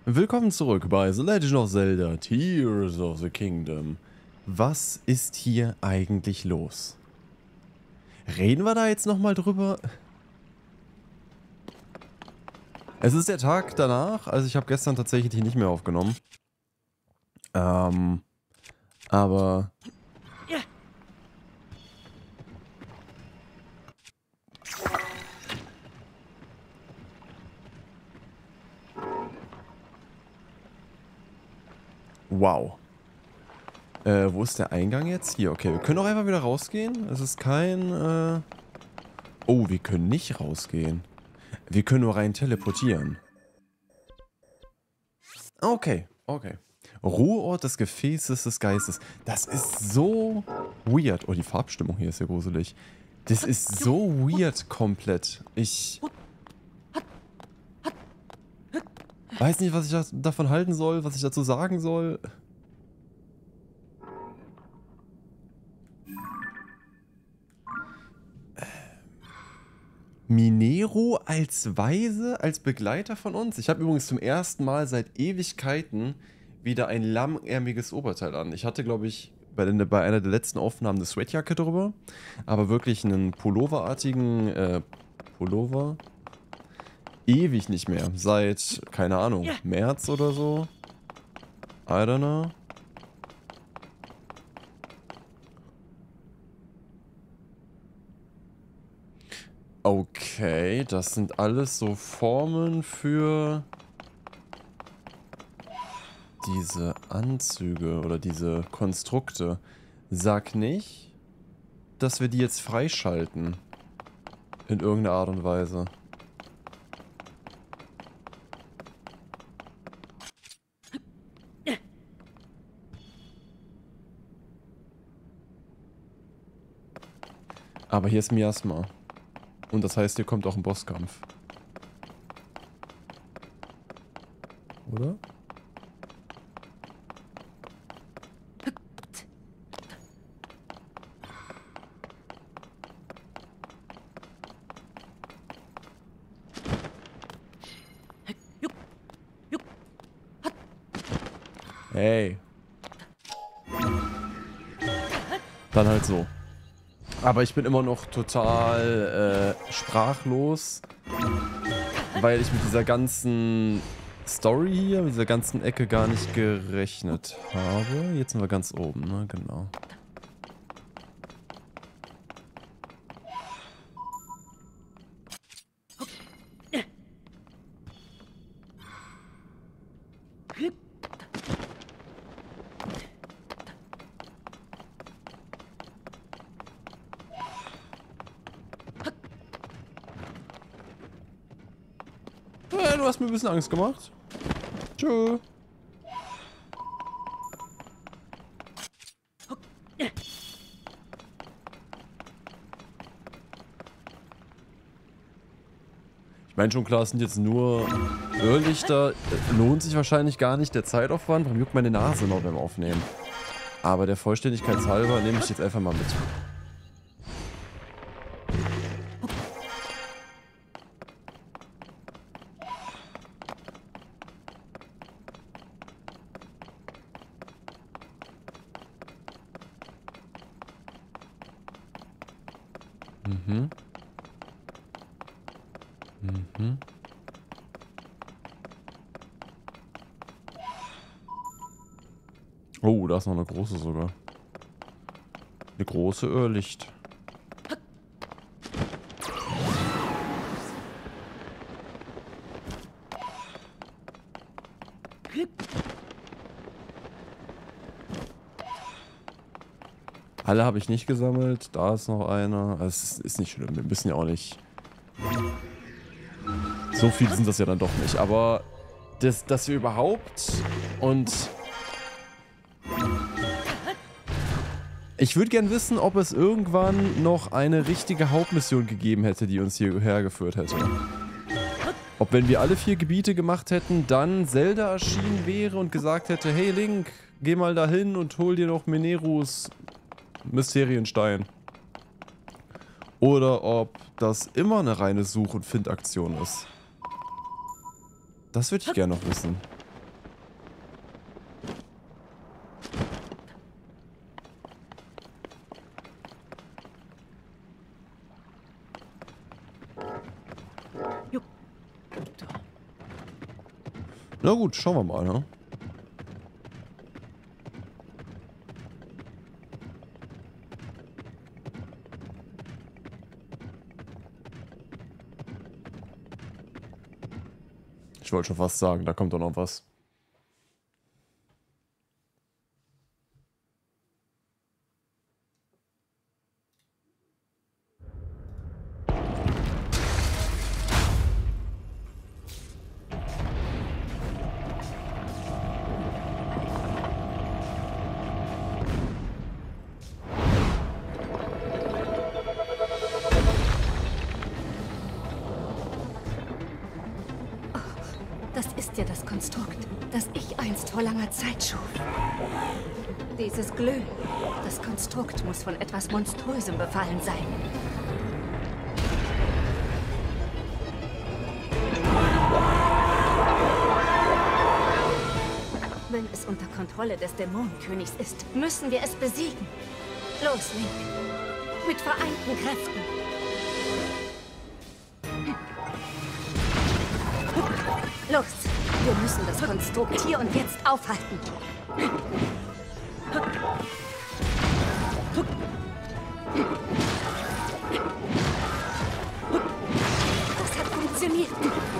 Willkommen zurück bei The Legend of Zelda Tears of the Kingdom. Was ist hier eigentlich los? Reden wir da jetzt nochmal drüber? Es ist der Tag danach, also ich habe gestern tatsächlich nicht mehr aufgenommen. Aber... Wow. Wo ist der Eingang jetzt? Hier, okay. Wir können auch einfach wieder rausgehen. Es ist kein... Oh, wir können nicht rausgehen. Wir können nur rein teleportieren. Okay, okay. Ruheort des Gefäßes des Geistes. Das ist so weird. Oh, die Farbstimmung hier ist ja gruselig. Das ist so weird komplett. Ich weiß nicht, was ich davon halten soll, was ich dazu sagen soll. Mineru als Weise, als Begleiter von uns? Ich habe übrigens zum ersten Mal seit Ewigkeiten wieder ein lammärmiges Oberteil an. Ich hatte, glaube ich, bei einer der letzten Aufnahmen eine Sweatjacke drüber, aber wirklich einen Pulloverartigen Pullover ewig nicht mehr. Seit, keine Ahnung, März oder so. I don't know. Okay, das sind alles so Formen für diese Anzüge oder diese Konstrukte. Sag nicht, dass wir die jetzt freischalten. In irgendeiner Art und Weise. Aber hier ist Miasma. Und das heißt, hier kommt auch ein Bosskampf. Oder? Hey. Dann halt so. Aber ich bin immer noch total sprachlos, weil ich mit dieser ganzen Story hier, mit dieser ganzen Ecke gar nicht gerechnet habe. Jetzt sind wir ganz oben, ne? Genau. Du hast mir ein bisschen Angst gemacht. Tschö. Ich meine schon klar, es sind jetzt nur Irrlichter. Lohnt sich wahrscheinlich gar nicht der Zeitaufwand. Warum juckt meine Nase noch beim Aufnehmen? Aber der Vollständigkeit halber nehme ich jetzt einfach mal mit. Mhm. Mhm. Oh, da ist noch eine große sogar. Eine große Irrlicht. Alle habe ich nicht gesammelt. Da ist noch einer. Es ist nicht schlimm. Wir müssen ja auch nicht... So viele sind das ja dann doch nicht. Aber dass wir überhaupt... Und... Ich würde gern wissen, ob es irgendwann noch eine richtige Hauptmission gegeben hätte, die uns hierher geführt hätte. Ob, wenn wir alle 4 Gebiete gemacht hätten, dann Zelda erschienen wäre und gesagt hätte, hey Link, geh mal dahin und hol dir noch Minerus Mysterienstein. Oder ob das immer eine reine Such- und Findaktion ist. Das würde ich gerne noch wissen. Na gut, schauen wir mal, ne? Ich wollte schon fast sagen, da kommt doch noch was. Das ist ja das Konstrukt, das ich einst vor langer Zeit schuf. Dieses Glühen. Das Konstrukt muss von etwas Monströsem befallen sein. Wenn es unter Kontrolle des Dämonenkönigs ist, müssen wir es besiegen. Los, Link. Mit vereinten Kräften. Los, wir müssen das Konstrukt hier und jetzt aufhalten. Das hat funktioniert.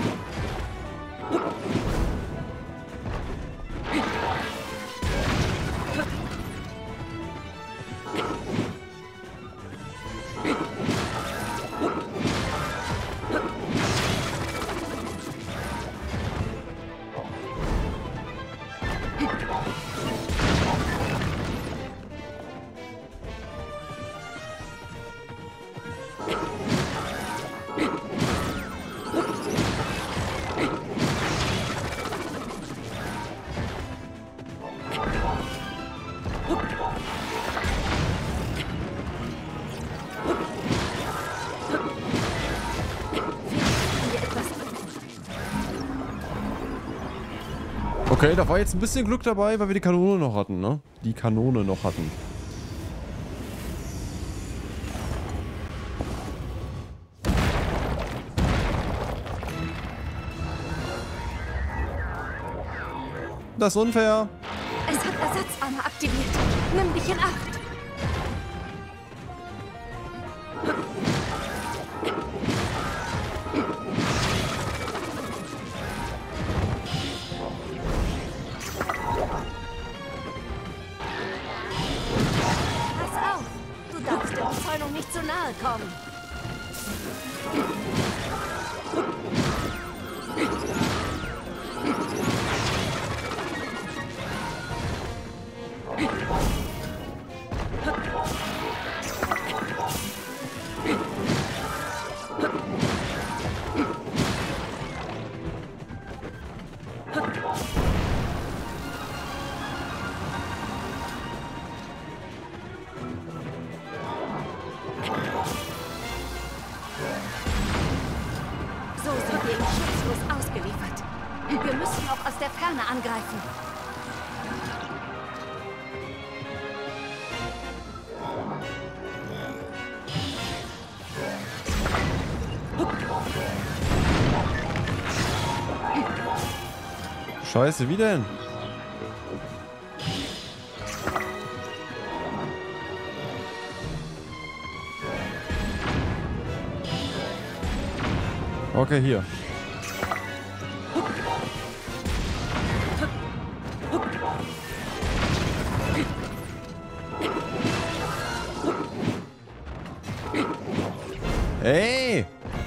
Okay, da war jetzt ein bisschen Glück dabei, weil wir die Kanone noch hatten, ne? Die Kanone noch hatten. Das ist unfair. Es hat Ersatzarme aktiviert. Nimm dich in Acht. Pass auf. Du darfst der Umzäunung nicht zu nahe kommen. So sind wir ihm schutzlos ausgeliefert. Wir müssen auch aus der Ferne angreifen. Scheiße, wie denn? Okay, hier. Hey!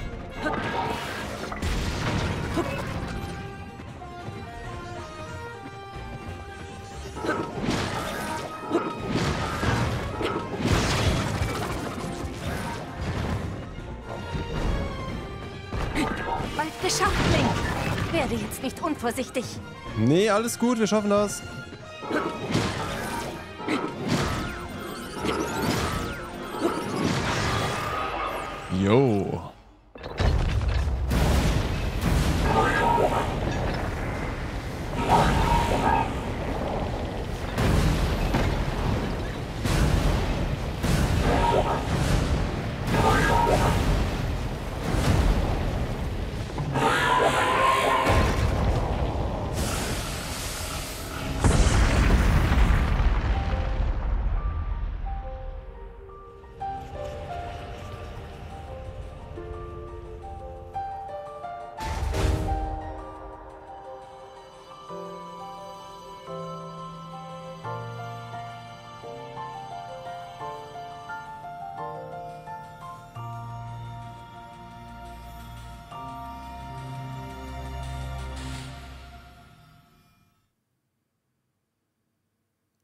Bald geschafft, Link. Werde jetzt nicht unvorsichtig. Nee, alles gut, wir schaffen das. Jo.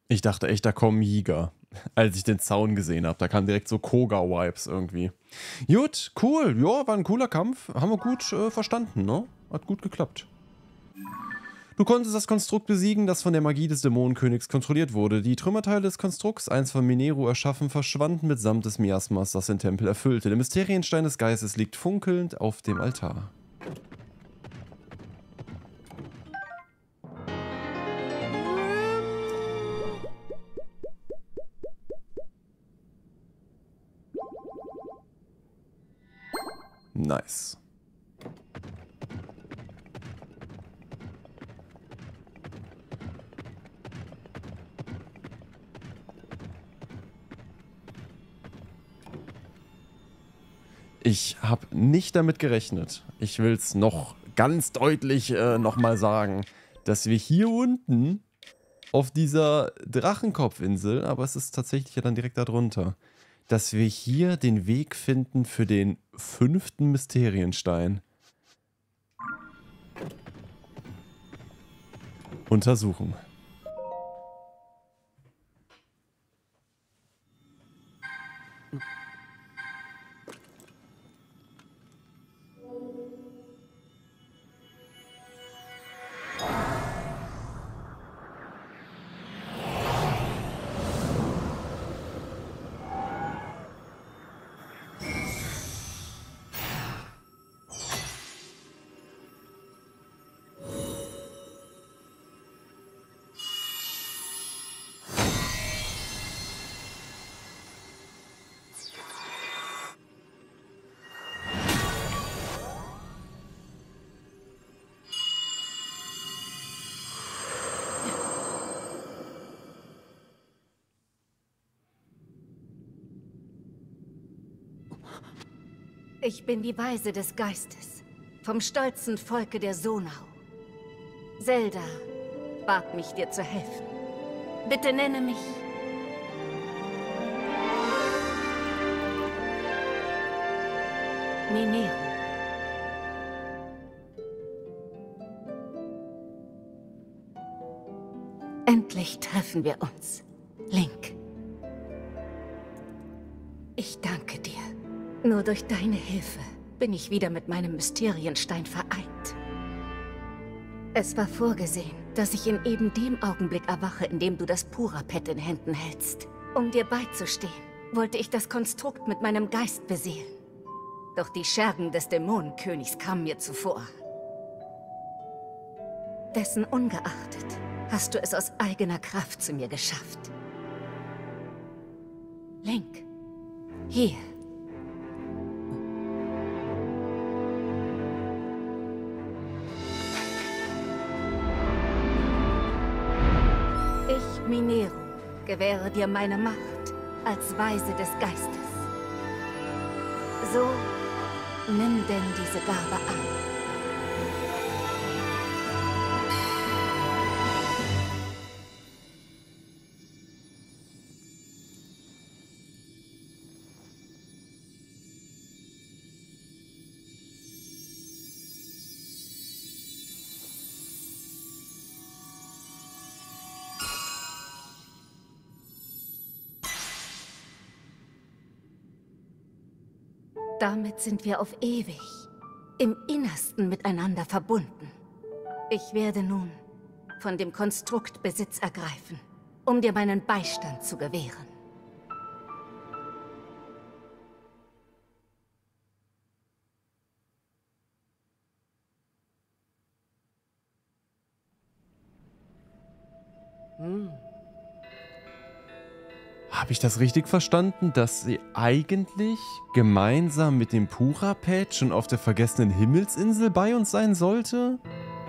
Ich dachte echt, da kommen Jäger, als ich den Zaun gesehen habe. Da kamen direkt so Koga-Vibes irgendwie. Gut, cool. Ja, war ein cooler Kampf. Haben wir gut verstanden, ne? Hat gut geklappt. Du konntest das Konstrukt besiegen, das von der Magie des Dämonenkönigs kontrolliert wurde. Die Trümmerteile des Konstrukts, einst von Mineru erschaffen, verschwanden mitsamt des Miasmas, das den Tempel erfüllte. Der Mysterienstein des Geistes liegt funkelnd auf dem Altar. Nice. Ich habe nicht damit gerechnet. Ich will es noch ganz deutlich nochmal sagen, dass wir hier unten auf dieser Drachenkopfinsel, aber es ist tatsächlich ja dann direkt darunter, dass wir hier den Weg finden für den 5. Mysterienstein. Untersuchen. Ich bin die Weise des Geistes, vom stolzen Volke der Sonau. Zelda bat mich, dir zu helfen. Bitte nenne mich Mineru. Endlich treffen wir uns, Link. Ich danke dir. Nur durch deine Hilfe bin ich wieder mit meinem Mysterienstein vereint. Es war vorgesehen, dass ich in eben dem Augenblick erwache, in dem du das Purapet in Händen hältst. Um dir beizustehen, wollte ich das Konstrukt mit meinem Geist beseelen. Doch die Schergen des Dämonenkönigs kamen mir zuvor. Dessen ungeachtet hast du es aus eigener Kraft zu mir geschafft. Link, hier. Ich, Mineru, gewähre dir meine Macht als Weise des Geistes. So, nimm denn diese Gabe an. Damit sind wir auf ewig, im Innersten miteinander verbunden. Ich werde nun von dem Konstrukt Besitz ergreifen, um dir meinen Beistand zu gewähren. Habe ich das richtig verstanden, dass sie eigentlich gemeinsam mit dem Purapet schon auf der vergessenen Himmelsinsel bei uns sein sollte?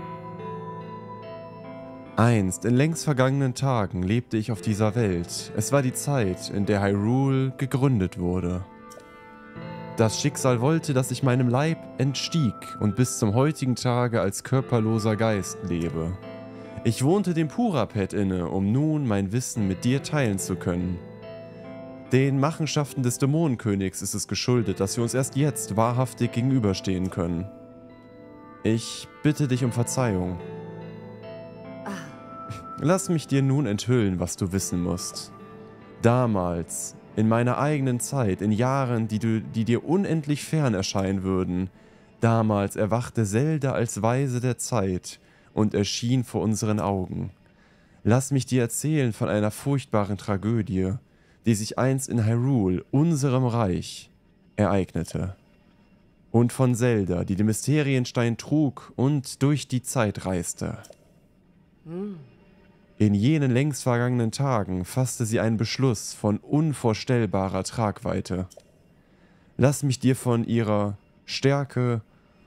Einst, in längst vergangenen Tagen, lebte ich auf dieser Welt. Es war die Zeit, in der Hyrule gegründet wurde. Das Schicksal wollte, dass ich meinem Leib entstieg und bis zum heutigen Tage als körperloser Geist lebe. Ich wohnte dem Purapet inne, um nun mein Wissen mit dir teilen zu können. Den Machenschaften des Dämonenkönigs ist es geschuldet, dass wir uns erst jetzt wahrhaftig gegenüberstehen können. Ich bitte dich um Verzeihung. Lass mich dir nun enthüllen, was du wissen musst. Damals, in meiner eigenen Zeit, in Jahren, die dir unendlich fern erscheinen würden, damals erwachte Zelda als Weise der Zeit und erschien vor unseren Augen. Lass mich dir erzählen von einer furchtbaren Tragödie, die sich einst in Hyrule, unserem Reich, ereignete. Und von Zelda, die den Mysterienstein trug und durch die Zeit reiste. In jenen längst vergangenen Tagen fasste sie einen Beschluss von unvorstellbarer Tragweite. Lass mich dir von ihrer Stärke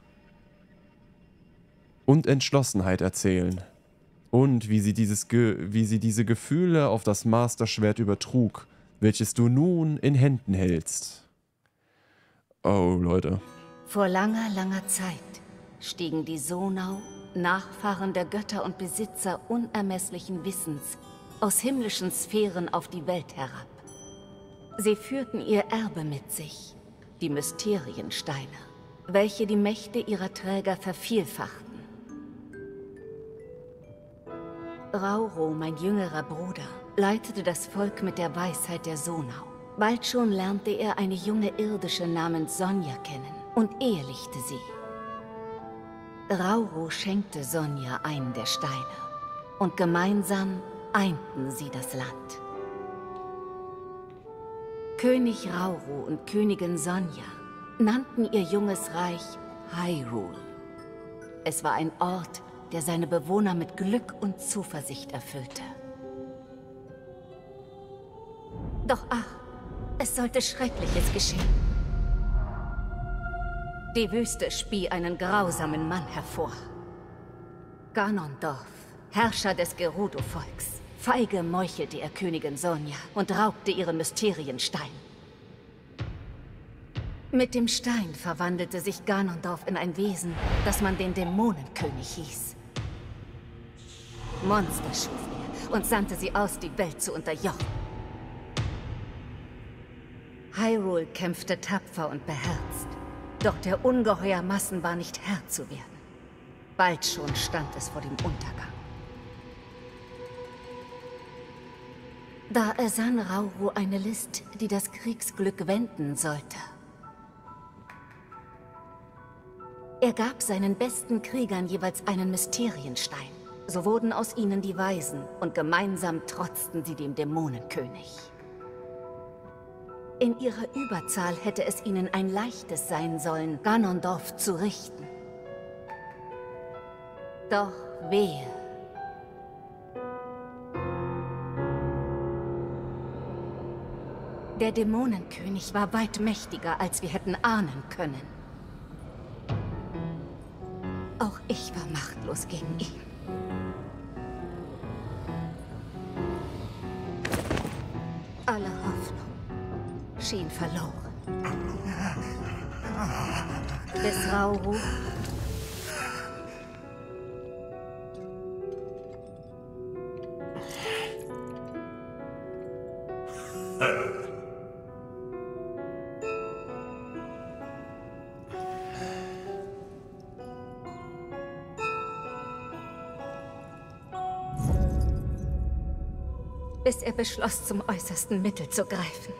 und Entschlossenheit erzählen. Und wie sie diese Gefühle auf das Masterschwert übertrug, welches du nun in Händen hältst. Oh, Leute. Vor langer, langer Zeit stiegen die Sonau, Nachfahren der Götter und Besitzer unermesslichen Wissens, aus himmlischen Sphären auf die Welt herab. Sie führten ihr Erbe mit sich, die Mysteriensteine, welche die Mächte ihrer Träger vervielfachten. Rauro, mein jüngerer Bruder, leitete das Volk mit der Weisheit der Sonau. Bald schon lernte er eine junge Irdische namens Sonja kennen und ehelichte sie. Rauro schenkte Sonja einen der Steine und gemeinsam einten sie das Land. König Rauro und Königin Sonja nannten ihr junges Reich Hyrule. Es war ein Ort, der seine Bewohner mit Glück und Zuversicht erfüllte. Doch ach, es sollte Schreckliches geschehen. Die Wüste spie einen grausamen Mann hervor. Ganondorf, Herrscher des Gerudo-Volks. Feige meuchelte er Königin Sonja und raubte ihren Mysterienstein. Mit dem Stein verwandelte sich Ganondorf in ein Wesen, das man den Dämonenkönig hieß. Monster schuf er und sandte sie aus, die Welt zu unterjochen. Hyrule kämpfte tapfer und beherzt. Doch der ungeheuer Massen war nicht Herr zu werden. Bald schon stand es vor dem Untergang. Da ersann Rauro eine List, die das Kriegsglück wenden sollte. Er gab seinen besten Kriegern jeweils einen Mysterienstein. So wurden aus ihnen die Weisen und gemeinsam trotzten sie dem Dämonenkönig. In ihrer Überzahl hätte es ihnen ein leichtes sein sollen, Ganondorf zu richten. Doch wehe. Der Dämonenkönig war weit mächtiger, als wir hätten ahnen können. Auch ich war machtlos gegen ihn. Alle Hoffnung schien verloren. Bis Rauro bis er beschloss, zum äußersten Mittel zu greifen.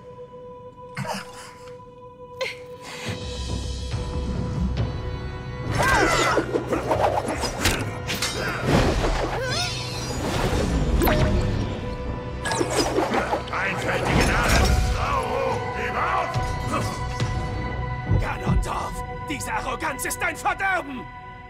Einfältige Gnade! Rauro, gib auf! Ganondorf, diese Arroganz ist ein Verderben!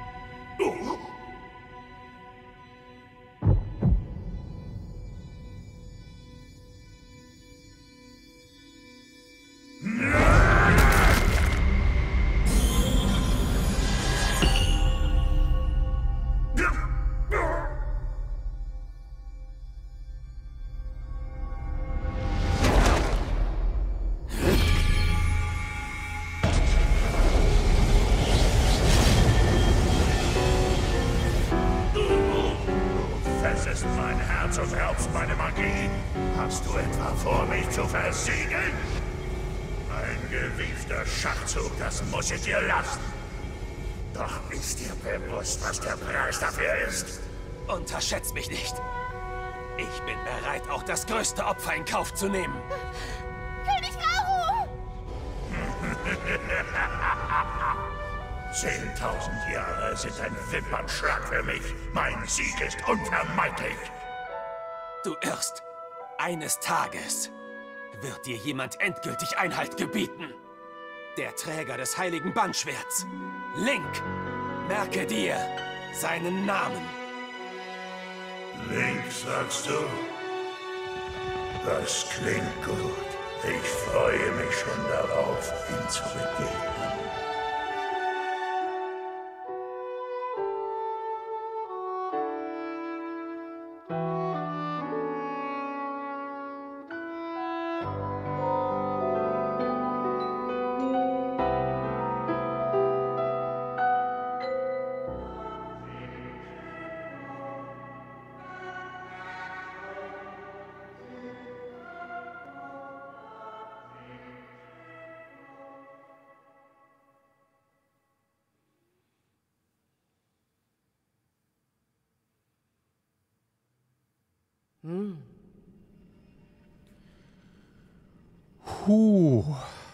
Fesselst mein Herz und raubst meine Magie. Hast du etwa vor, mich zu versiegeln? Ein gewiefter Schachzug, das muss ich dir lassen. Doch ist dir bewusst, was der Preis dafür ist? Unterschätz mich nicht. Ich bin bereit, auch das größte Opfer in Kauf zu nehmen. König Raoh! 10.000 Jahre sind ein Wimpernschlag für mich. Mein Sieg ist unvermeidlich. Du irrst. Eines Tages wird dir jemand endgültig Einhalt gebieten. Der Träger des heiligen Bandschwerts. Link. Merke dir seinen Namen. Link, sagst du? Das klingt gut. Ich freue mich schon darauf, ihm zu begegnen. Puh.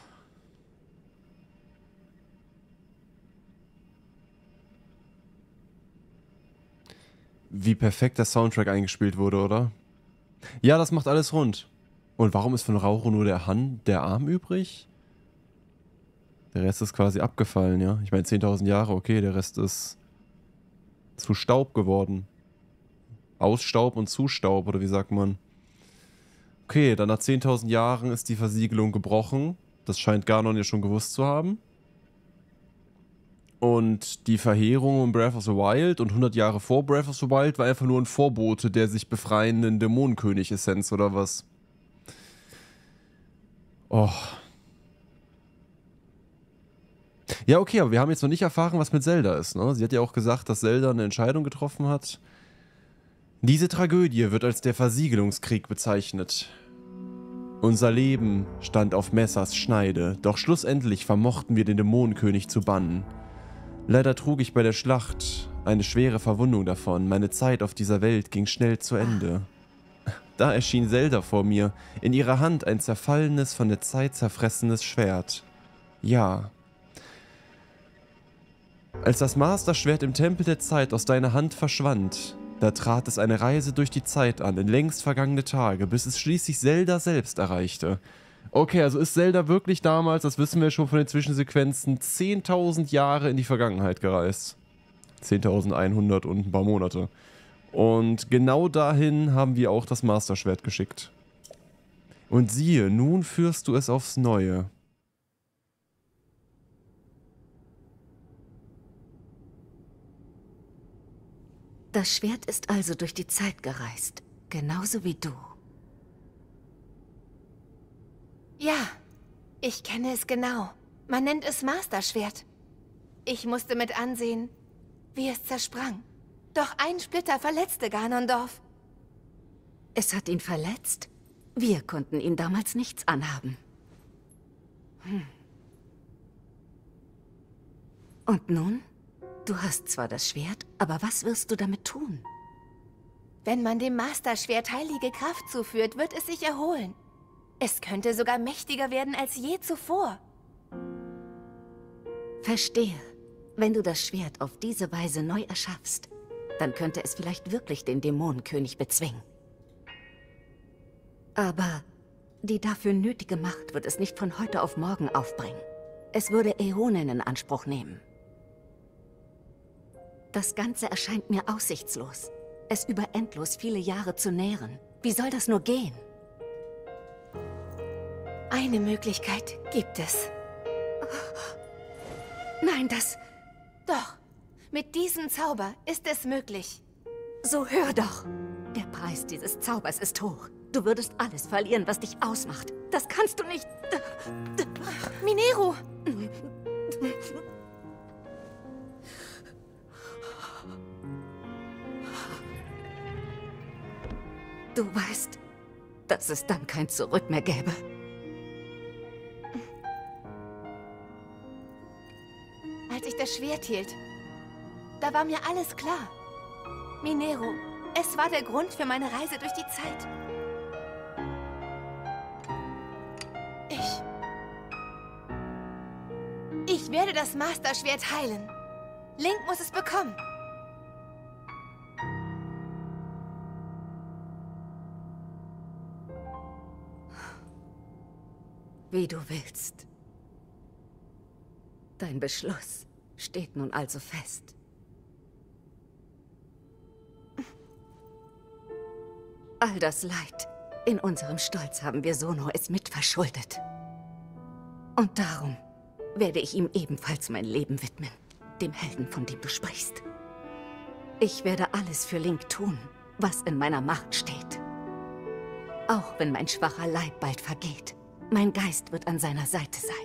Wie perfekt der Soundtrack eingespielt wurde, oder? Ja, das macht alles rund. Und warum ist von Raoh nur der Arm übrig? Der Rest ist quasi abgefallen, ja? Ich meine, 10.000 Jahre, okay, der Rest ist zu Staub geworden. Aus Staub und zu Staub, oder wie sagt man? Okay, dann nach 10.000 Jahren ist die Versiegelung gebrochen. Das scheint Ganon ja schon gewusst zu haben. Und die Verheerung in Breath of the Wild und 100 Jahre vor Breath of the Wild war einfach nur ein Vorbote der sich befreienden Dämonenkönig-Essenz oder was? Oh. Ja, okay, aber wir haben jetzt noch nicht erfahren, was mit Zelda ist, ne? Sie hat ja auch gesagt, dass Zelda eine Entscheidung getroffen hat. Diese Tragödie wird als der Versiegelungskrieg bezeichnet. Unser Leben stand auf Messers Schneide, doch schlussendlich vermochten wir den Dämonenkönig zu bannen. Leider trug ich bei der Schlacht eine schwere Verwundung davon. Meine Zeit auf dieser Welt ging schnell zu Ende. Da erschien Zelda vor mir, in ihrer Hand ein zerfallenes, von der Zeit zerfressenes Schwert. Ja. Als das Masterschwert im Tempel der Zeit aus deiner Hand verschwand, da trat es eine Reise durch die Zeit an, in längst vergangene Tage, bis es schließlich Zelda selbst erreichte. Okay, also ist Zelda wirklich damals, das wissen wir schon von den Zwischensequenzen, 10.000 Jahre in die Vergangenheit gereist. 10.100 und ein paar Monate. Und genau dahin haben wir auch das Masterschwert geschickt. Und siehe, nun führst du es aufs Neue. Das Schwert ist also durch die Zeit gereist, genauso wie du. Ja, ich kenne es genau. Man nennt es Masterschwert. Ich musste mit ansehen, wie es zersprang. Doch ein Splitter verletzte Ganondorf. Es hat ihn verletzt? Wir konnten ihm damals nichts anhaben. Und nun? Du hast zwar das Schwert, aber was wirst du damit tun? Wenn man dem Masterschwert heilige Kraft zuführt, wird es sich erholen. Es könnte sogar mächtiger werden als je zuvor. Verstehe. Wenn du das Schwert auf diese Weise neu erschaffst, dann könnte es vielleicht wirklich den Dämonenkönig bezwingen. Aber die dafür nötige Macht wird es nicht von heute auf morgen aufbringen. Es würde Äonen in Anspruch nehmen. Das Ganze erscheint mir aussichtslos. Es über endlos viele Jahre zu nähren. Wie soll das nur gehen? Eine Möglichkeit gibt es. Nein, das... Doch, mit diesem Zauber ist es möglich. So hör doch. Der Preis dieses Zaubers ist hoch. Du würdest alles verlieren, was dich ausmacht. Das kannst du nicht... Mineru! Du weißt, dass es dann kein Zurück mehr gäbe. Als ich das Schwert hielt, da war mir alles klar. Mineru, Es war der Grund für meine Reise durch die Zeit. Ich werde das Master-Schwert heilen. Link muss es bekommen. Wie du willst. Dein Beschluss steht nun also fest. All das Leid. In unserem Stolz haben wir Sono es mitverschuldet. Und darum werde ich ihm ebenfalls mein Leben widmen. Dem Helden, von dem du sprichst. Ich werde alles für Link tun, was in meiner Macht steht. Auch wenn mein schwacher Leib bald vergeht. Mein Geist wird an seiner Seite sein.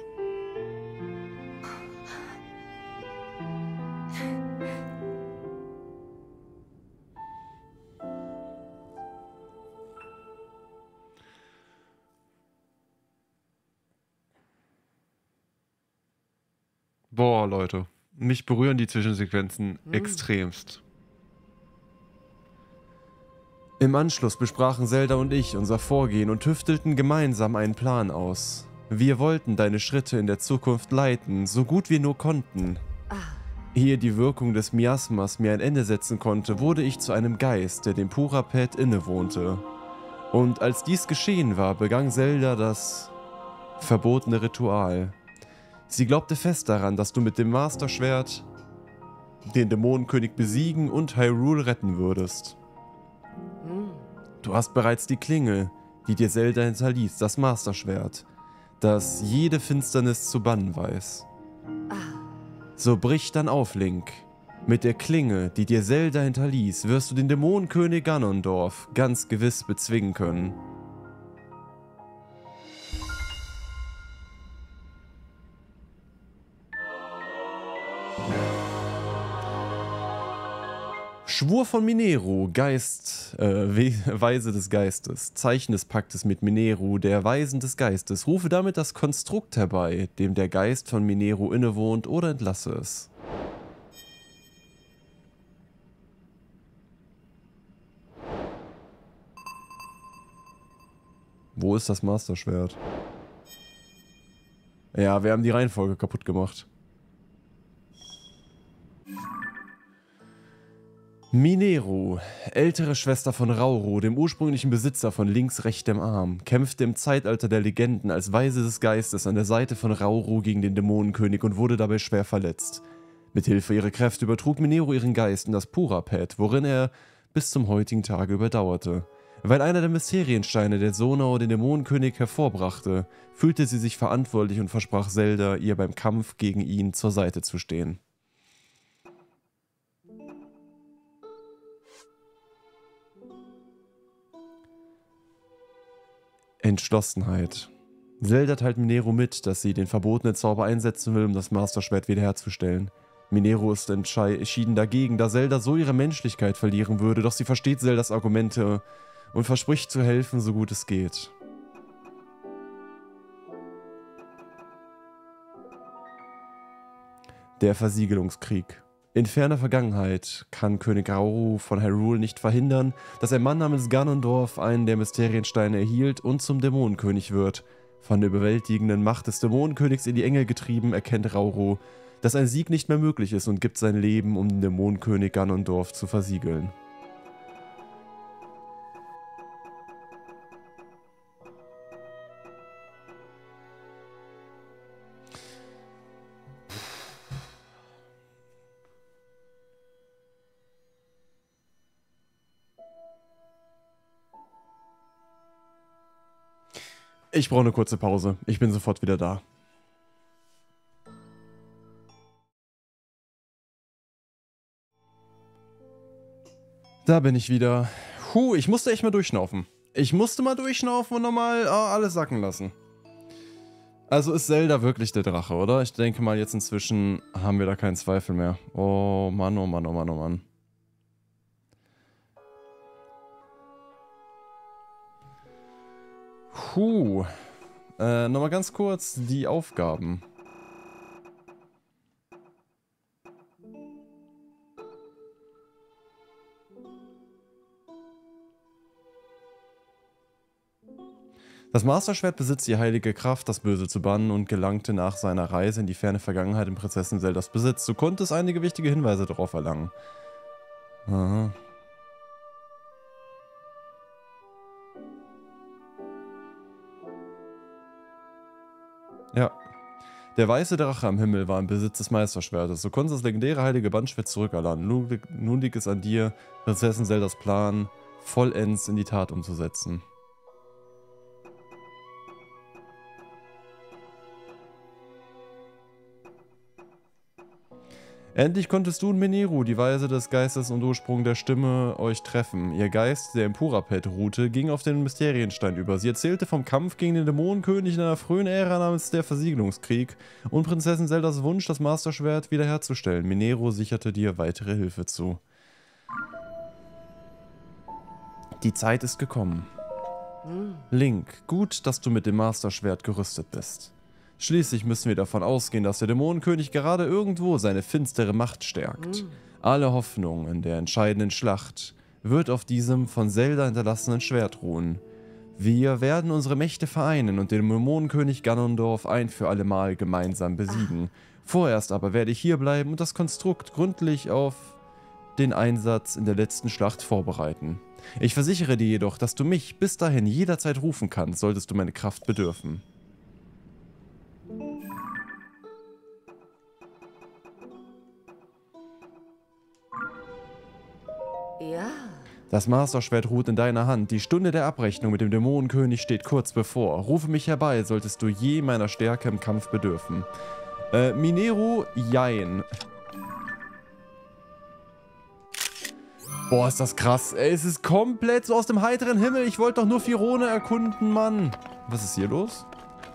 Boah, Leute. Mich berühren die Zwischensequenzen extremst. Im Anschluss besprachen Zelda und ich unser Vorgehen und tüftelten gemeinsam einen Plan aus. Wir wollten deine Schritte in der Zukunft leiten, so gut wir nur konnten. Ehe die Wirkung des Miasmas mir ein Ende setzen konnte, wurde ich zu einem Geist, der dem Purapet innewohnte. Und als dies geschehen war, begann Zelda das verbotene Ritual. Sie glaubte fest daran, dass du mit dem Master-Schwert den Dämonenkönig besiegen und Hyrule retten würdest. Du hast bereits die Klinge, die dir Zelda hinterließ, das Master-Schwert, das jede Finsternis zu bannen weiß. So brich dann auf, Link. Mit der Klinge, die dir Zelda hinterließ, wirst du den Dämonenkönig Ganondorf ganz gewiss bezwingen können. Schwur von Mineru, Weise des Geistes, Zeichen des Paktes mit Mineru, der Weisen des Geistes, rufe damit das Konstrukt herbei, dem der Geist von Mineru innewohnt, oder entlasse es. Wo ist das Master-Schwert? Ja, wir haben die Reihenfolge kaputt gemacht. Mineru, ältere Schwester von Rauru, dem ursprünglichen Besitzer von Links rechtem Arm, kämpfte im Zeitalter der Legenden als Weise des Geistes an der Seite von Rauru gegen den Dämonenkönig und wurde dabei schwer verletzt. Mithilfe ihrer Kräfte übertrug Mineru ihren Geist in das Purapet, worin er bis zum heutigen Tage überdauerte. Weil einer der Mysteriensteine der Sonao den Dämonenkönig hervorbrachte, fühlte sie sich verantwortlich und versprach Zelda, ihr beim Kampf gegen ihn zur Seite zu stehen. Entschlossenheit. Zelda teilt Mineru mit, dass sie den verbotenen Zauber einsetzen will, um das Master-Schwert wiederherzustellen. Mineru ist entschieden dagegen, da Zelda so ihre Menschlichkeit verlieren würde, doch sie versteht Zeldas Argumente und verspricht zu helfen, so gut es geht. Der Versiegelungskrieg. In ferner Vergangenheit kann König Rauru von Hyrule nicht verhindern, dass ein Mann namens Ganondorf einen der Mysteriensteine erhielt und zum Dämonenkönig wird. Von der überwältigenden Macht des Dämonenkönigs in die Enge getrieben, erkennt Rauru, dass ein Sieg nicht mehr möglich ist und gibt sein Leben, um den Dämonenkönig Ganondorf zu versiegeln. Ich brauche eine kurze Pause. Ich bin sofort wieder da. Da bin ich wieder. Ich musste echt mal durchschnaufen. Ich musste mal durchschnaufen und nochmal alles sacken lassen. Also ist Zelda wirklich der Drache, oder? Ich denke mal, jetzt inzwischen haben wir da keinen Zweifel mehr. Oh Mann, oh Mann, oh Mann, oh Mann. Nochmal ganz kurz die Aufgaben. Das Masterschwert besitzt die heilige Kraft, das Böse zu bannen und gelangte nach seiner Reise in die ferne Vergangenheit in Prinzessin Zeldas Besitz. Du konntest einige wichtige Hinweise darauf erlangen. Aha. Ja. Der weiße Drache am Himmel war im Besitz des Meisterschwertes. Du konntest das legendäre heilige Bandschwert zurückerlangen. Nun liegt es an dir, Prinzessin Zeldas Plan vollends in die Tat umzusetzen. Endlich konntest du und Mineru, die Weise des Geistes und Ursprung der Stimme, euch treffen. Ihr Geist, der im Purapet ruhte, ging auf den Mysterienstein über. Sie erzählte vom Kampf gegen den Dämonenkönig in einer frühen Ära namens der Versiegelungskrieg und Prinzessin Zeldas Wunsch, das Masterschwert wiederherzustellen. Mineru sicherte dir weitere Hilfe zu. Die Zeit ist gekommen. Link, gut, dass du mit dem Masterschwert gerüstet bist. Schließlich müssen wir davon ausgehen, dass der Dämonenkönig gerade irgendwo seine finstere Macht stärkt. Alle Hoffnung in der entscheidenden Schlacht wird auf diesem von Zelda hinterlassenen Schwert ruhen. Wir werden unsere Mächte vereinen und den Dämonenkönig Ganondorf ein für alle Mal gemeinsam besiegen. Vorerst aber werde ich hier bleiben und das Konstrukt gründlich auf den Einsatz in der letzten Schlacht vorbereiten. Ich versichere dir jedoch, dass du mich bis dahin jederzeit rufen kannst, solltest du meine Kraft bedürfen. Ja. Das Masterschwert ruht in deiner Hand. Die Stunde der Abrechnung mit dem Dämonenkönig steht kurz bevor. Rufe mich herbei, solltest du je meiner Stärke im Kampf bedürfen. Mineru, jein. Boah, ist das krass. Ey, es ist komplett so aus dem heiteren Himmel. Ich wollte doch nur Firone erkunden, Mann. Was ist hier los?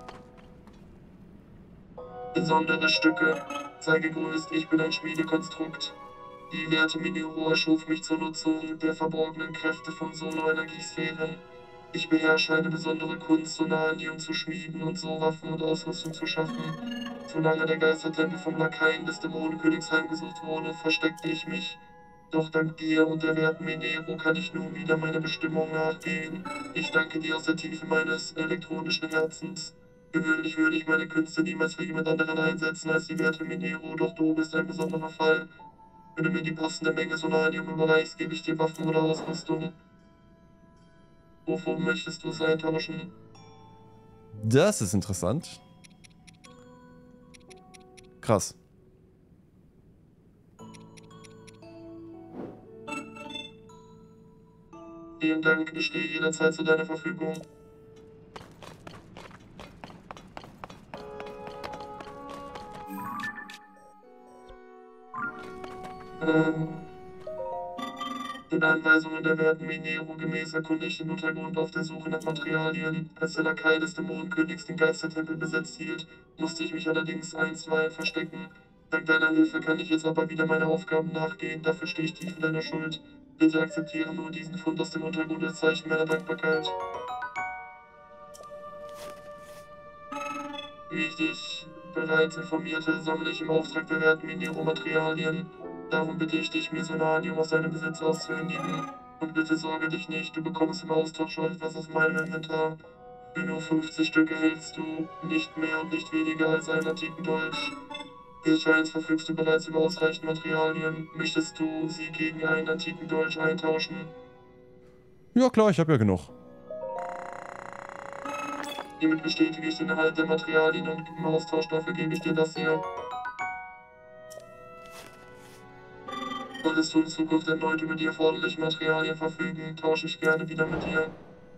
Besondere Stücke. Sei gegrüßt, ich bin ein Schmiedekonstrukt. Die werte Mineru erschuf mich zur Nutzung der verborgenen Kräfte von Solo-Energiesphären. Ich beherrsche eine besondere Kunst, Sonanium zu schmieden und so Waffen und Ausrüstung zu schaffen. Solange der Geistertempel vom Lakaien des Dämonenkönigs heimgesucht wurde, versteckte ich mich. Doch dank dir und der werten Mineru kann ich nun wieder meiner Bestimmung nachgehen. Ich danke dir aus der Tiefe meines elektronischen Herzens. Gewöhnlich würde ich meine Künste niemals für jemand anderen einsetzen als die werte Mineru, doch du bist ein besonderer Fall. Wenn du mir die passende Menge Sonanium überreichst, gebe ich dir Waffen oder Ausrüstung. Wovon möchtest du es eintauschen? Das ist interessant. Krass. Vielen Dank, ich stehe jederzeit zu deiner Verfügung. Den Anweisungen der werten Mineru gemäß erkunde ich den Untergrund auf der Suche nach Materialien. Als der Lakai des Dämonenkönigs den Geistertempel besetzt hielt, musste ich mich allerdings einstweilen verstecken. Dank deiner Hilfe kann ich jetzt aber wieder meiner Aufgaben nachgehen, dafür stehe ich tief in deiner Schuld. Bitte akzeptiere nur diesen Fund aus dem Untergrund als Zeichen meiner Dankbarkeit. Wie ich dich bereits informierte, sammle ich im Auftrag der werten Mineru Materialien. Darum bitte ich dich, mir Sonanium aus deinem Besitz auszuhändigen. Und bitte sorge dich nicht, du bekommst im Austausch schon etwas aus meinem Inventar. Für nur 50 Stück erhältst du nicht mehr und nicht weniger als einen antiken Dolch. Für Scheins verfügst du bereits über ausreichend Materialien. Möchtest du sie gegen einen antiken Dolch eintauschen? Ja klar, ich habe ja genug. Hiermit bestätige ich den Erhalt der Materialien und im Austausch dafür gebe ich dir das hier. Solltest du in Zukunft erneut über die erforderlichen Materialien verfügen, tausche ich gerne wieder mit dir.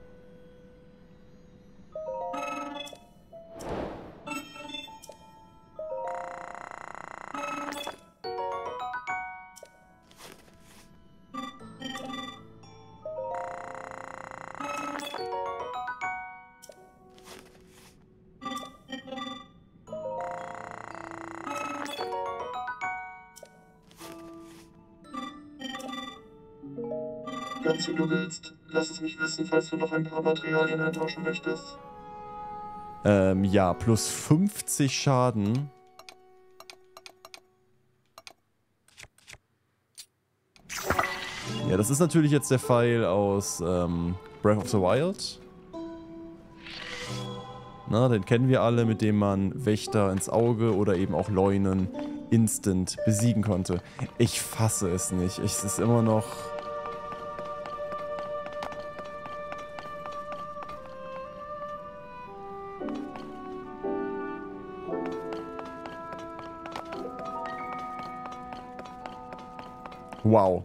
Ganz wie du willst. Lass es mich wissen, falls du noch ein paar Materialien eintauschen möchtest. Ja, plus 50 Schaden. Ja, das ist natürlich jetzt der Pfeil aus Breath of the Wild. Na, den kennen wir alle, mit dem man Wächter ins Auge oder eben auch Leunen instant besiegen konnte. Ich fasse es nicht. Es ist immer noch... Wow.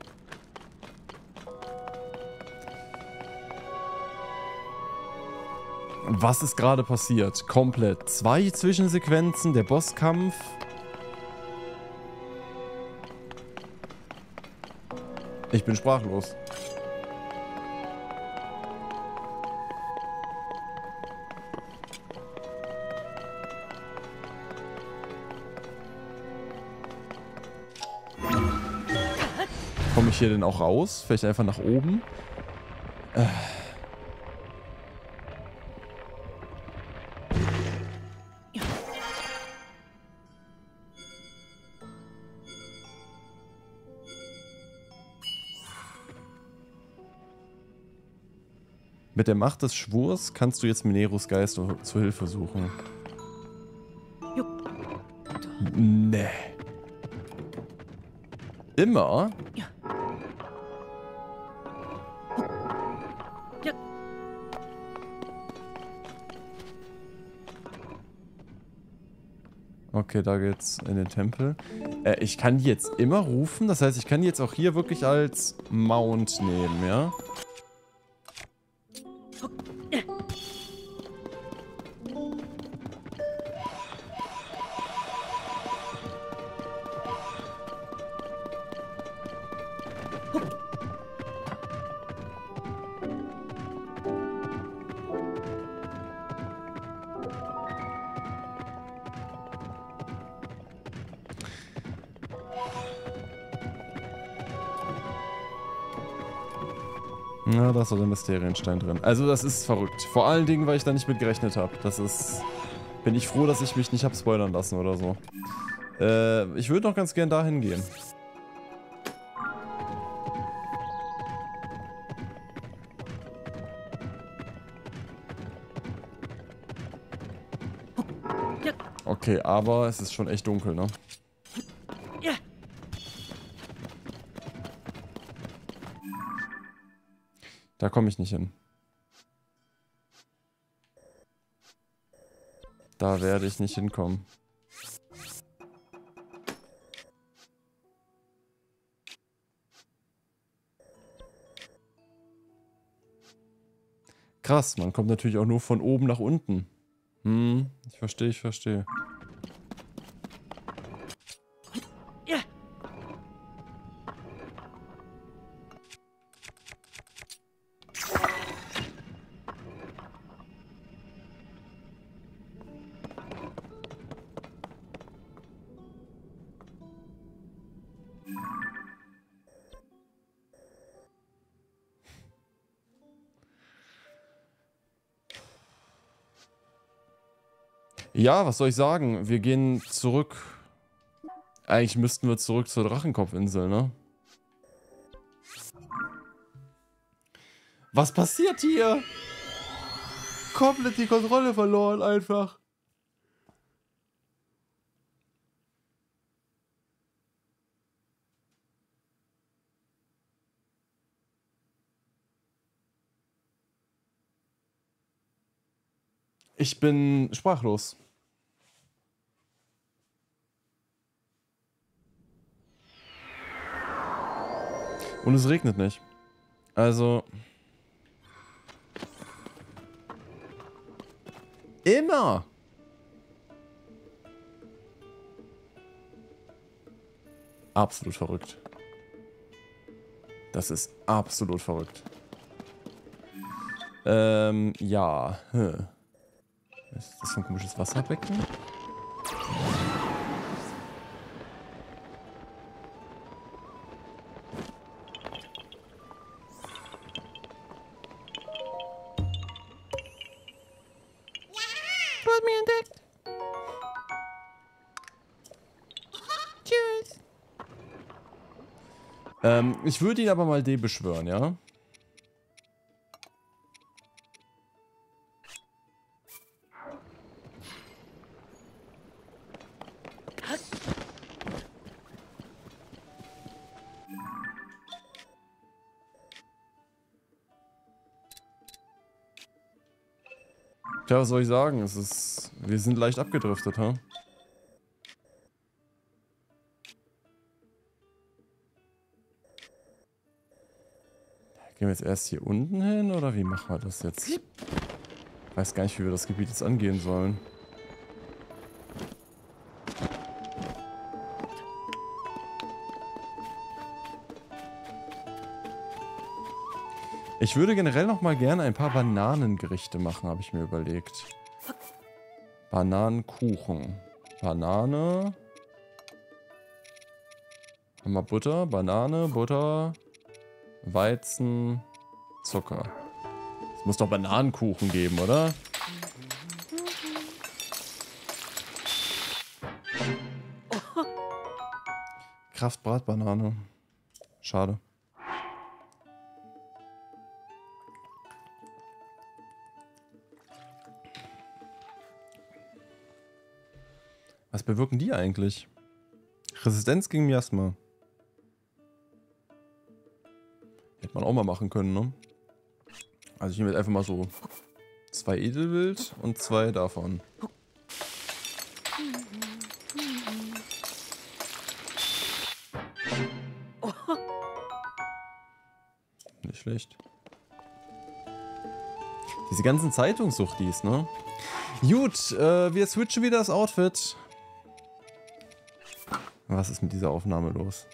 Was ist gerade passiert? Komplett. 2 Zwischensequenzen, der Bosskampf. Ich bin sprachlos. Komme ich hier denn auch raus? Vielleicht einfach nach oben? Mit der Macht des Schwurs kannst du jetzt Mineros Geist zur Hilfe suchen. Nee. Immer? Okay, da geht's in den Tempel. Ich kann die jetzt immer rufen. Das heißt, ich kann die jetzt auch hier wirklich als Mount nehmen, ja? Ja, da ist so der Mysterienstein drin. Also das ist verrückt. Vor allen Dingen, weil ich da nicht mit gerechnet habe. Das ist... Bin ich froh, dass ich mich nicht habe spoilern lassen oder so. Ich würde noch ganz gern dahin gehen. Okay, aber es ist schon echt dunkel, ne? Da komme ich nicht hin. Da werde ich nicht hinkommen. Krass, man kommt natürlich auch nur von oben nach unten. Ich verstehe, ich verstehe. Ja, was soll ich sagen? Wir gehen zurück. Eigentlich müssten wir zurück zur Drachenkopfinsel, ne? Was passiert hier? Komplett die Kontrolle verloren einfach. Ich bin sprachlos. Und es regnet nicht. Also... Immer! Absolut verrückt. Das ist absolut verrückt. Ja. Ist das so ein komisches Wasserbecken? Du hast mich entdeckt. Tschüss. Ich würde ihn aber mal beschwören, ja? Tja, was soll ich sagen? Wir sind leicht abgedriftet, ha? Gehen wir jetzt erst hier unten hin oder wie machen wir das jetzt? Ich weiß gar nicht, wie wir das Gebiet jetzt angehen sollen. Ich würde generell noch mal gerne ein paar Bananengerichte machen, habe ich mir überlegt. Bananenkuchen. Banane. Haben wir Butter, Banane, Butter, Weizen, Zucker. Es muss doch Bananenkuchen geben, oder? Kraftbratbanane. Schade. Was bewirken die eigentlich? Resistenz gegen Miasma. Hätte man auch mal machen können, ne? Also ich nehme jetzt einfach mal so 2 Edelwild und 2 davon. Nicht schlecht. Diese ganzen Zeitungssuchtis, ne? Gut, wir switchen wieder das Outfit. Was ist mit dieser Aufnahme los?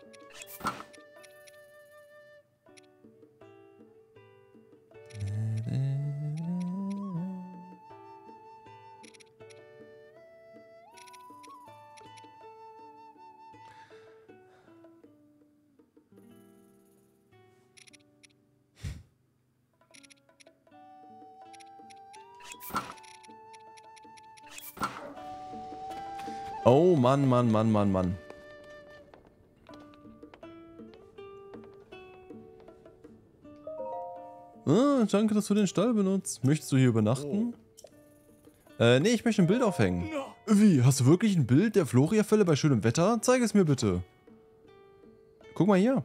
Oh Mann, Mann, Mann, Mann, Mann. Ah, danke, dass du den Stall benutzt. Möchtest du hier übernachten? Nee, ich möchte ein Bild aufhängen. Wie, hast du wirklich ein Bild der Floria-Fälle bei schönem Wetter? Zeig es mir bitte. Guck mal hier.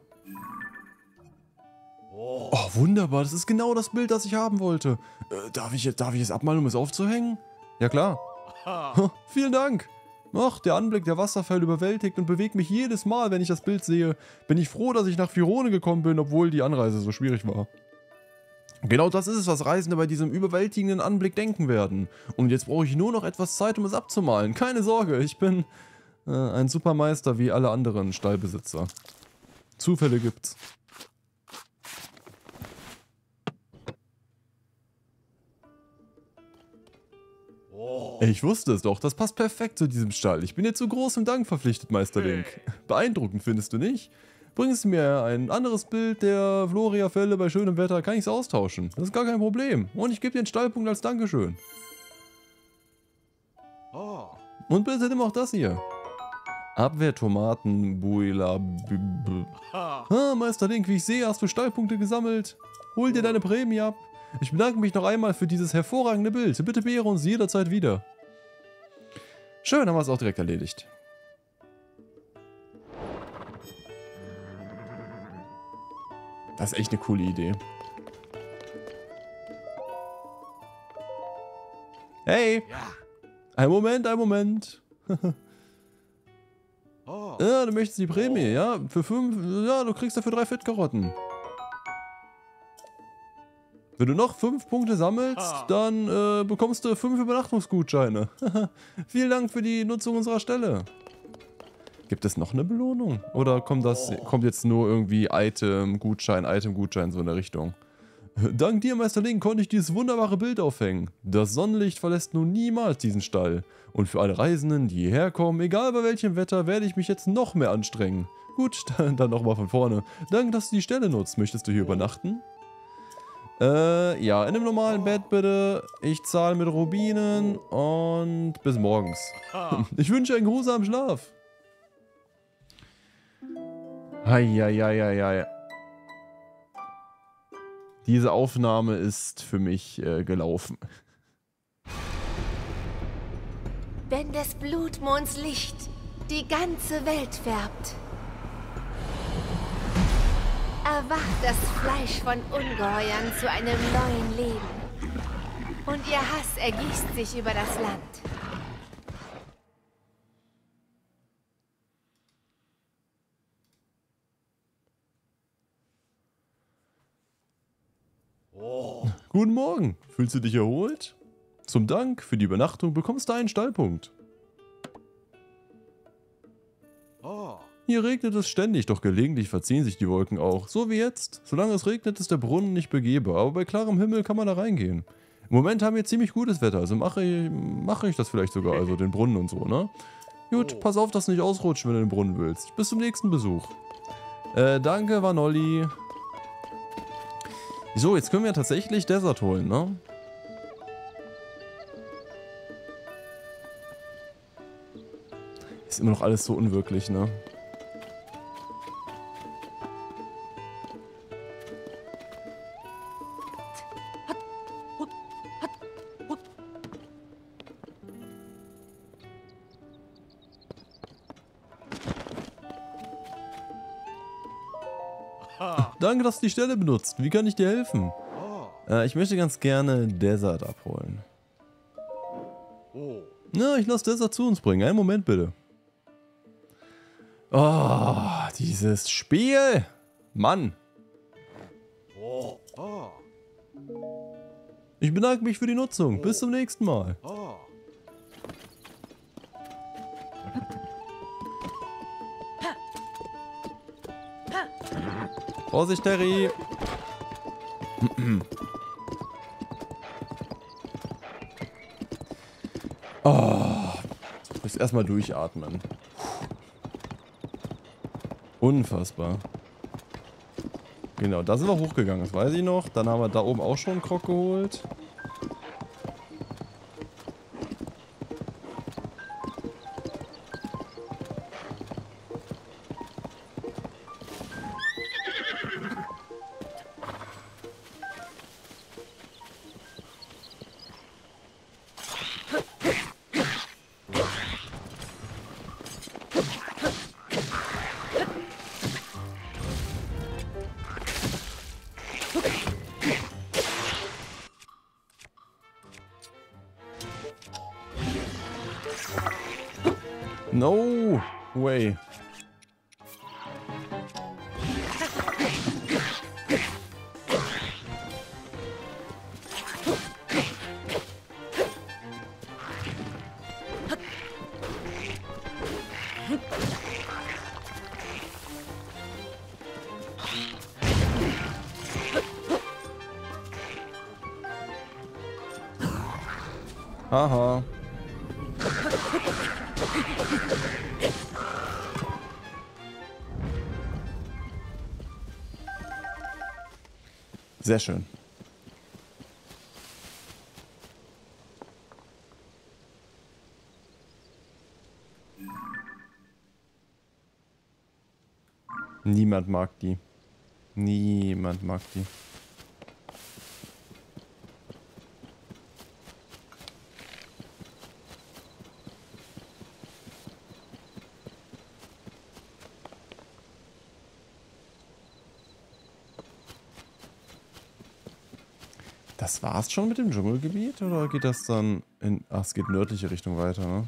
Oh, wunderbar, das ist genau das Bild, das ich haben wollte. Darf ich es abmalen, um es aufzuhängen? Ja, klar. Vielen Dank. Ach, der Anblick der Wasserfälle überwältigt und bewegt mich jedes Mal, wenn ich das Bild sehe. Bin ich froh, dass ich nach Firone gekommen bin, obwohl die Anreise so schwierig war. Genau das ist es, was Reisende bei diesem überwältigenden Anblick denken werden. Und jetzt brauche ich nur noch etwas Zeit, um es abzumalen. Keine Sorge, ich bin ein Supermeister wie alle anderen Stallbesitzer. Zufälle gibt's. Ich wusste es doch, das passt perfekt zu diesem Stall. Ich bin dir zu großem Dank verpflichtet, Meister Link. Beeindruckend, findest du nicht? Bringst du mir ein anderes Bild der Floria-Fälle bei schönem Wetter, kann ich es austauschen. Das ist gar kein Problem. Und ich gebe dir einen Stallpunkt als Dankeschön. Und bitte nimm auch das hier. Abwehrtomaten, Buila. Meister Link, wie ich sehe, hast du Stallpunkte gesammelt. Hol dir deine Prämie ab. Ich bedanke mich noch einmal für dieses hervorragende Bild. Bitte beehre uns jederzeit wieder. Schön, haben wir es auch direkt erledigt. Das ist echt eine coole Idee. Hey! Ein Moment, ein Moment. Ja, du möchtest die Prämie, ja? Für 5, ja, du kriegst dafür 3 Fettkarotten. Wenn du noch 5 Punkte sammelst, dann bekommst du 5 Übernachtungsgutscheine. Vielen Dank für die Nutzung unserer Stelle. Gibt es noch eine Belohnung? Oder kommt jetzt nur irgendwie Item-Gutschein, so in der Richtung? Dank dir, Meister Link, konnte ich dieses wunderbare Bild aufhängen. Das Sonnenlicht verlässt nun niemals diesen Stall. Und für alle Reisenden, die hierher kommen, egal bei welchem Wetter, werde ich mich jetzt noch mehr anstrengen. Gut, dann nochmal von vorne. Danke, dass du die Stelle nutzt. Möchtest du hier übernachten? Ja, in einem normalen Bett bitte. Ich zahle mit Rubinen und bis morgens. Ich wünsche einen geruhsamen Schlaf. Heieieiei. Diese Aufnahme ist für mich gelaufen. Wenn des Blutmonds Licht die ganze Welt färbt, erwacht das Fleisch von Ungeheuern zu einem neuen Leben. Und ihr Hass ergießt sich über das Land. Guten Morgen. Fühlst du dich erholt? Zum Dank für die Übernachtung bekommst du einen Stallpunkt. Hier regnet es ständig, doch gelegentlich verziehen sich die Wolken auch. So wie jetzt. Solange es regnet, ist der Brunnen nicht begehbar, aber bei klarem Himmel kann man da reingehen. Im Moment haben wir ziemlich gutes Wetter, also mache ich das vielleicht sogar, also den Brunnen und so, ne? Gut, pass auf, dass du nicht ausrutschen, wenn du den Brunnen willst. Bis zum nächsten Besuch. Danke, Vanolli. So, jetzt können wir tatsächlich Desert holen, ne? Ist immer noch alles so unwirklich, ne? Danke, dass du die Stelle benutzt. Wie kann ich dir helfen? Ich möchte ganz gerne Desert abholen. Na, ich lasse Desert zu uns bringen. Einen Moment bitte. Oh, dieses Spiel. Mann. Ich bedanke mich für die Nutzung. Bis zum nächsten Mal. Vorsicht, Terry! Oh, ich muss erstmal durchatmen. Unfassbar. Genau, da sind wir hochgegangen, das weiß ich noch. Dann haben wir da oben auch schon einen Krog geholt. No way. Haha. Sehr schön. Niemand mag die. Niemand mag die. Das war's schon mit dem Dschungelgebiet oder geht das dann in... Ach, es geht nördliche Richtung weiter, ne?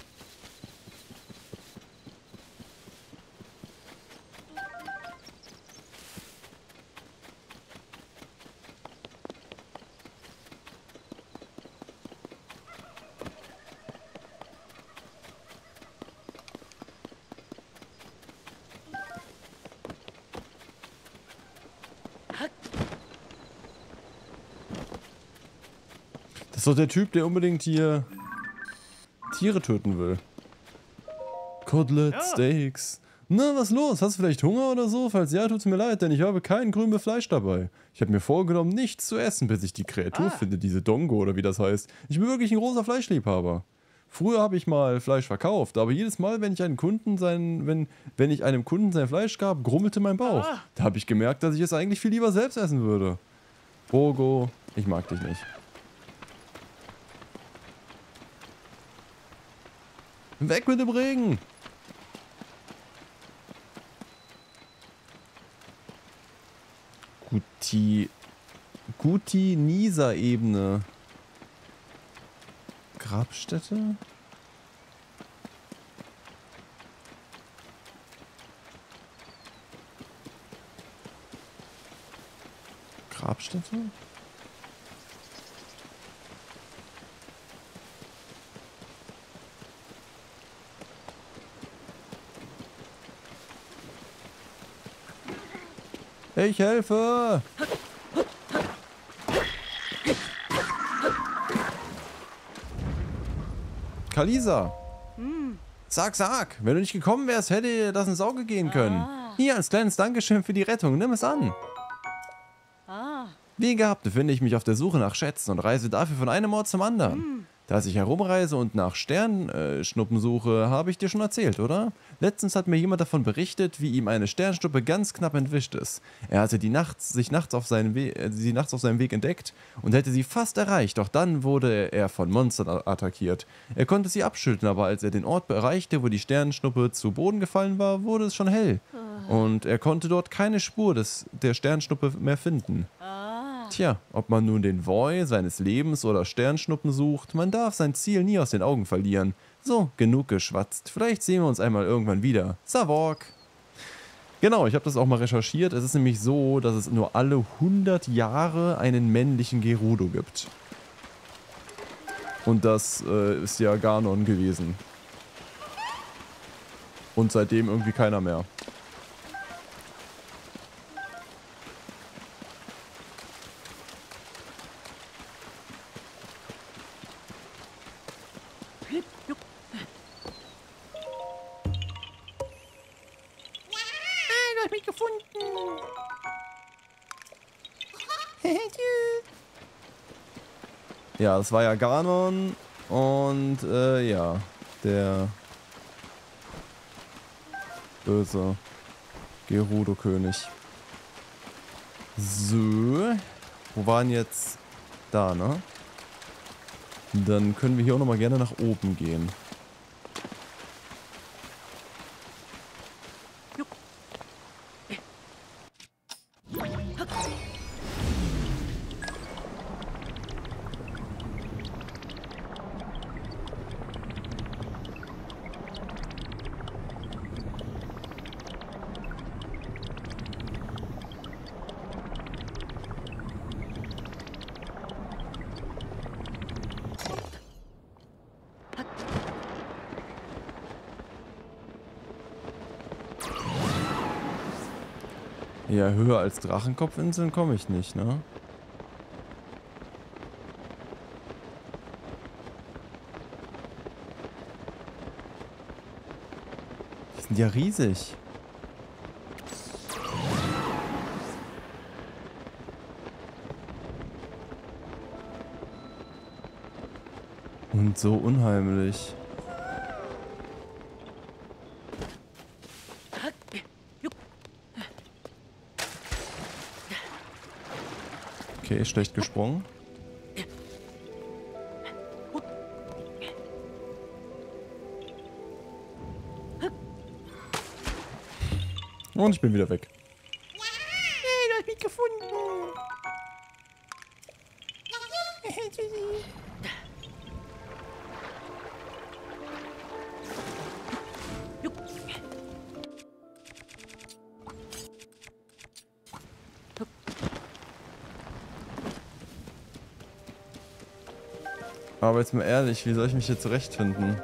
Das ist doch der Typ, der unbedingt hier Tiere töten will. Kotelett, Steaks. Na, was los? Hast du vielleicht Hunger oder so? Falls ja, tut's mir leid, denn ich habe kein grünes Fleisch dabei. Ich habe mir vorgenommen, nichts zu essen, bis ich die Kreatur finde, diese Dongo oder wie das heißt. Ich bin wirklich ein großer Fleischliebhaber. Früher habe ich mal Fleisch verkauft, aber jedes Mal, wenn ich einem Kunden sein Fleisch gab, grummelte mein Bauch. Da habe ich gemerkt, dass ich es eigentlich viel lieber selbst essen würde. Bogo, ich mag dich nicht. Weg mit dem Regen! Guti Nisa-Ebene. Grabstätte? Grabstätte? Ich helfe! Kalisa! Sag! Wenn du nicht gekommen wärst, hätte dir das ins Auge gehen können. Hier, als kleines Dankeschön für die Rettung. Nimm es an. Wie gehabt befinde ich mich auf der Suche nach Schätzen und reise dafür von einem Ort zum anderen. Dass ich herumreise und nach Sternschnuppen suche, habe ich dir schon erzählt, oder? Letztens hat mir jemand davon berichtet, wie ihm eine Sternschnuppe ganz knapp entwischt ist. Er hatte sie nachts auf seinem Weg entdeckt und hätte sie fast erreicht, doch dann wurde er von Monstern attackiert. Er konnte sie abschütteln, aber als er den Ort erreichte, wo die Sternschnuppe zu Boden gefallen war, wurde es schon hell. Und er konnte dort keine Spur der Sternschnuppe mehr finden. Tja, ob man nun den Voi seines Lebens oder Sternschnuppen sucht, man darf sein Ziel nie aus den Augen verlieren. So, genug geschwatzt. Vielleicht sehen wir uns einmal irgendwann wieder. Savok! Genau, ich habe das auch mal recherchiert. Es ist nämlich so, dass es nur alle 100 Jahre einen männlichen Gerudo gibt. Und das ist ja Ganon gewesen. Und seitdem irgendwie keiner mehr. Ja, das war ja Ganon und ja, der böse Gerudo-König. So, wo waren jetzt da, ne? Dann können wir hier auch nochmal gerne nach oben gehen. Ja, höher als Drachenkopfinseln komme ich nicht, ne? Die sind ja riesig. Und so unheimlich. Okay, schlecht gesprungen. Und ich bin wieder weg. Hey, du hast mich gefunden. Aber jetzt mal ehrlich, wie soll ich mich hier zurechtfinden?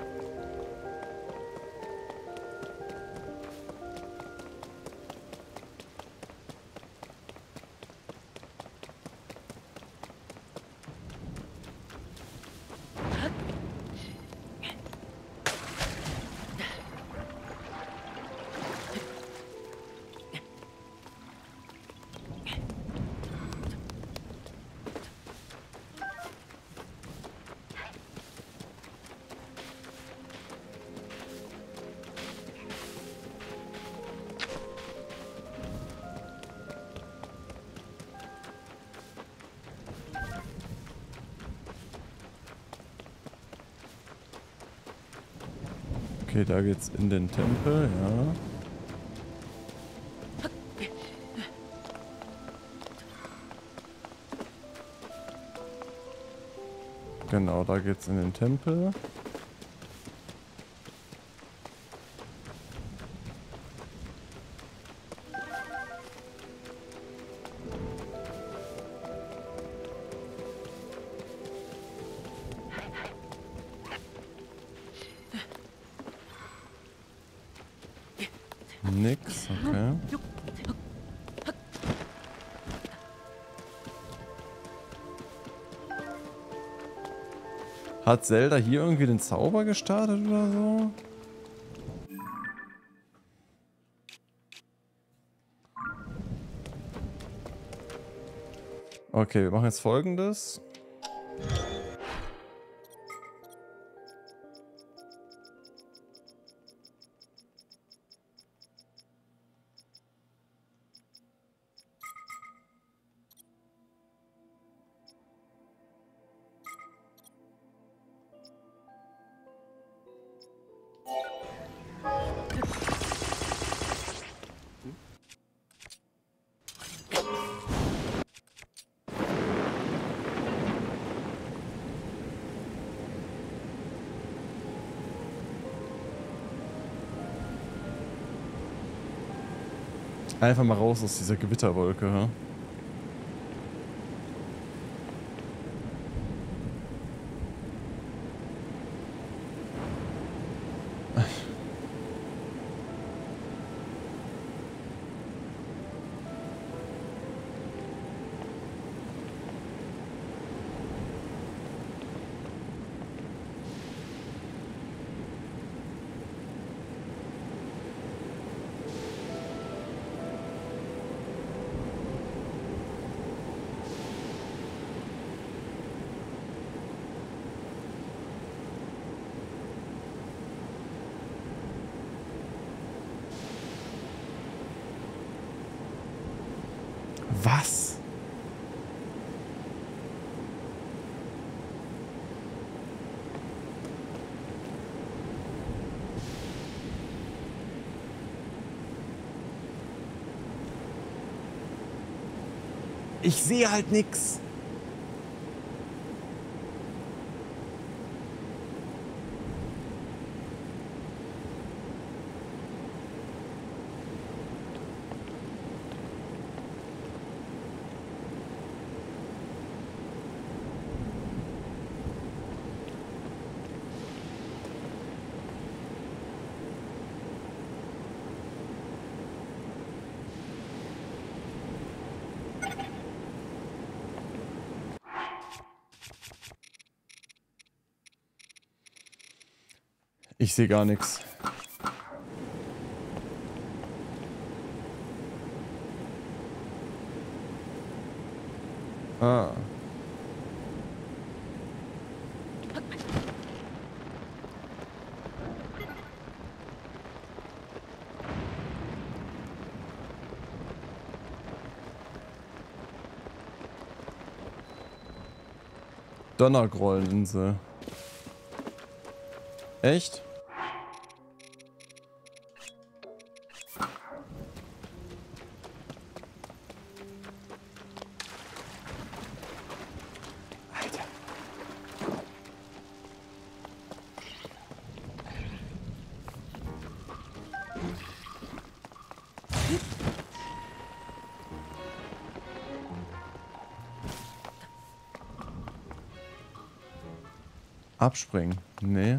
Okay, da geht's in den Tempel, ja. Genau, da geht's in den Tempel. Nix, okay. Hat Zelda hier irgendwie den Zauber gestartet oder so? Okay, wir machen jetzt Folgendes. Einfach mal raus aus dieser Gewitterwolke, ja? Was? Ich sehe halt nix. Ich sehe gar nichts. Ah. Donnergrolleninsel. Echt? Abspringen? Nee.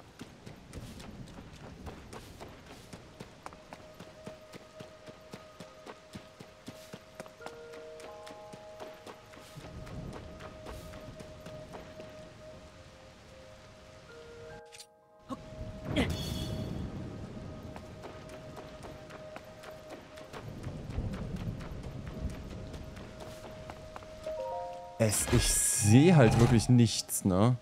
Ich sehe halt wirklich nichts, ne?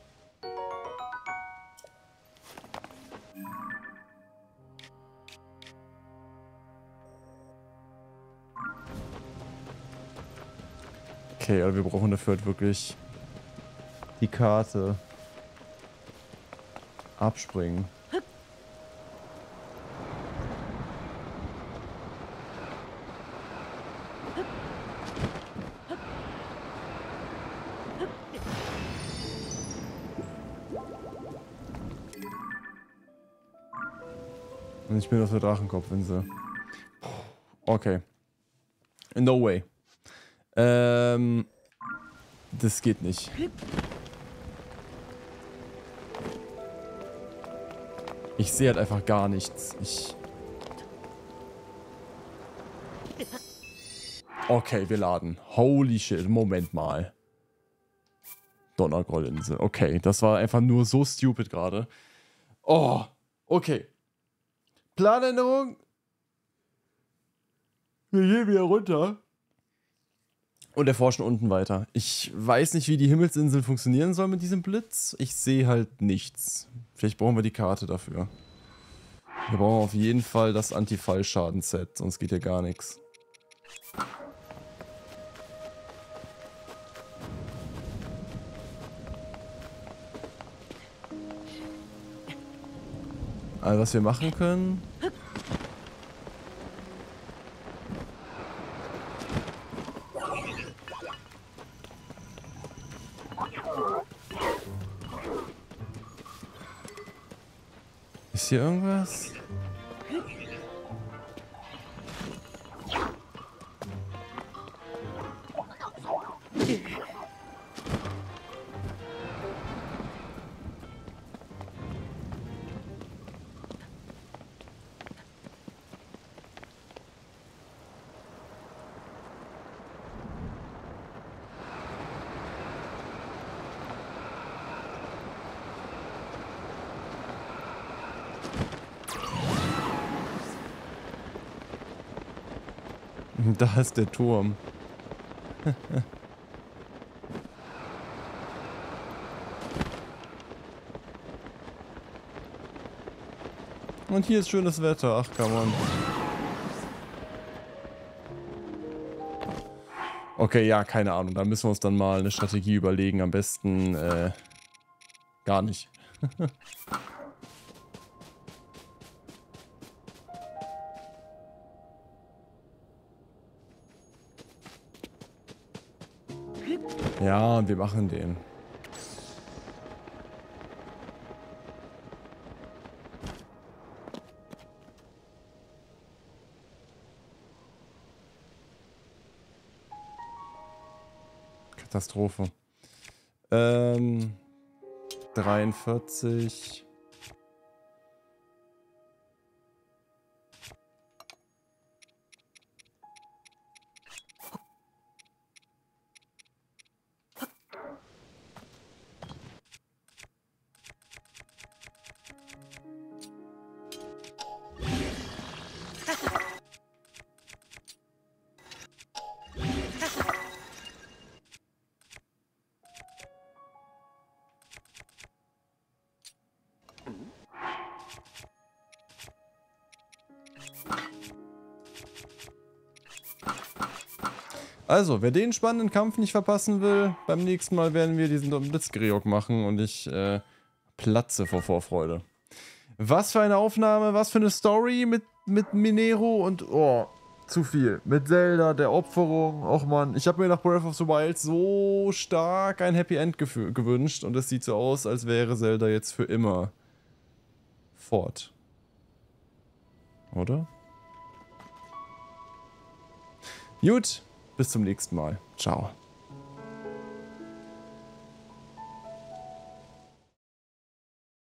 Okay, aber wir brauchen dafür halt wirklich die Karte. Abspringen. Und ich bin auf der Drachenkopfinsel. Okay. No way. Das geht nicht. Ich sehe halt einfach gar nichts. Okay, wir laden. Holy shit, Moment mal. Donnergrollinsel. Okay, das war einfach nur so stupid gerade. Oh, okay. Planänderung. Wir gehen wieder runter. Und erforschen unten weiter. Ich weiß nicht, wie die Himmelsinsel funktionieren soll mit diesem Blitz. Ich sehe halt nichts. Vielleicht brauchen wir die Karte dafür. Wir brauchen auf jeden Fall das Anti-Fallschaden-Set, sonst geht hier gar nichts. Also was wir machen können... Ist hier irgendwas? Da ist der Turm. Und hier ist schönes Wetter. Ach, come on. Okay, ja, keine Ahnung. Da müssen wir uns dann mal eine Strategie überlegen. Am besten gar nicht. Ja, wir machen den. Katastrophe. 43. Also, wer den spannenden Kampf nicht verpassen will, beim nächsten Mal werden wir diesen Blitzgriok machen und ich platze vor Vorfreude. Was für eine Aufnahme, was für eine Story mit Minero und, oh, zu viel. Mit Zelda, der Opferung, och man. Ich habe mir nach Breath of the Wild so stark ein Happy End gewünscht und es sieht so aus, als wäre Zelda jetzt für immer fort. Oder? Gut. Bis zum nächsten Mal. Ciao.